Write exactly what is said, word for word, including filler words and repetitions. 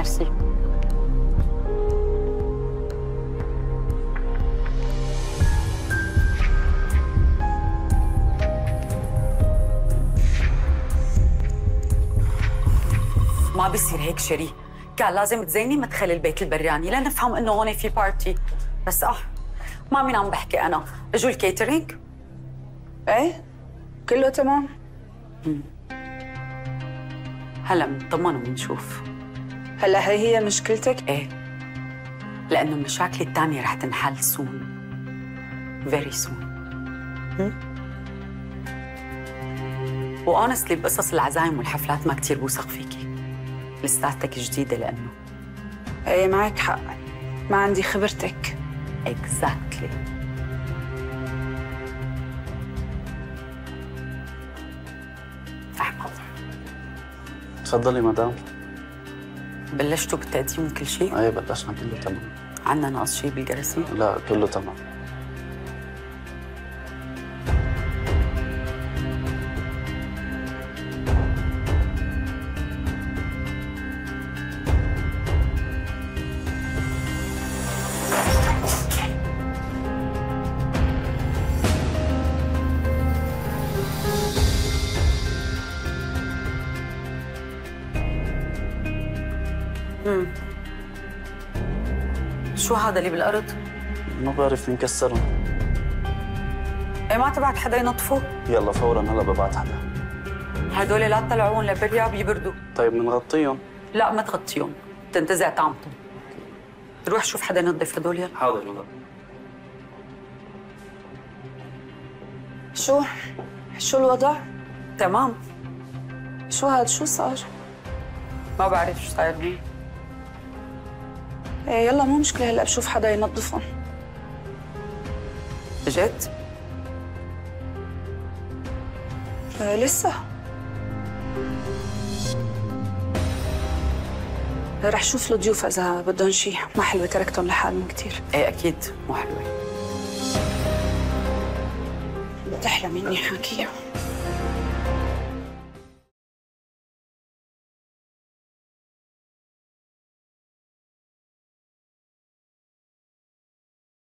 ميرسي. ما بيصير هيك شيري، كان لازم تزيني مدخل البيت البراني لنفهم انه هون في بارتي. بس اه ما مين عم بحكي انا، اجوا الكيترينج؟ ايه كله تمام. امم هلا بنطمن وبنشوف. هلا هي هي مشكلتك؟ ايه، لانه مشاكلي الثانية رح تنحل سون، فيري سون. واونستلي بقصص العزايم والحفلات ما كثير بوثق فيكي، لساتك جديدة لانه. ايه معك حق، ما عندي خبرتك. اكزاكتلي. احمد تفضلي مدام. بلشتوا بالتقديم وكل شيء؟ ايه بلشنا، كله تمام. عندنا ناقص شيء بالجراسي؟ لا كله تمام. امم شو هذا اللي بالارض؟ ما بعرف مين كسرهم. ايه ما تبعت حدا ينظفه؟ يلا فورا هلا ببعت حدا. هدول لا تطلعوهم لبريا بيبردوا. طيب بنغطيهم؟ لا ما تغطيهم، تنتزع طعمتهم. روح شوف حدا ينظف هدول يلا. حاضر والله. شو؟ شو الوضع؟ تمام. شو هاد شو صار؟ ما بعرف شو صاير هون. ايه يلا مو مشكلة، هلا بشوف حدا ينظفهم. جد؟ آه لسه. رح شوف الضيوف اذا بدهم شيء، ما حلوة تركتهم لحالهم كثير. ايه اكيد مو حلوة. بتحلى مني حاكيها.